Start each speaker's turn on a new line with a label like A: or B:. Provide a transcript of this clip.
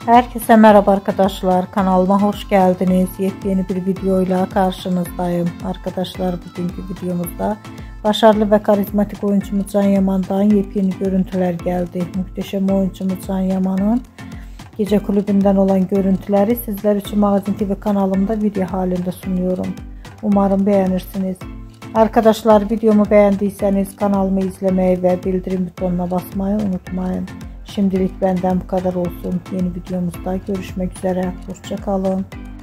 A: Herkese merhaba arkadaşlar, kanalıma hoş geldiniz. Yepyeni bir videoyla karşınızdayım. Arkadaşlar, bugünkü videomuzda başarılı ve karizmatik oyuncumuz Can Yaman'dan yepyeni görüntüler geldi. Muhteşem oyuncumuz Can Yaman'ın gece kulübünden olan görüntüleri sizler için Magazin TV kanalımda video halinde sunuyorum. Umarım beğenirsiniz. Arkadaşlar, videomu beğendiyseniz kanalımı izlemeyi ve bildirim butonuna basmayı unutmayın. Şimdilik benden bu kadar olsun. Yeni videomuzda görüşmek üzere. Hoşça kalın.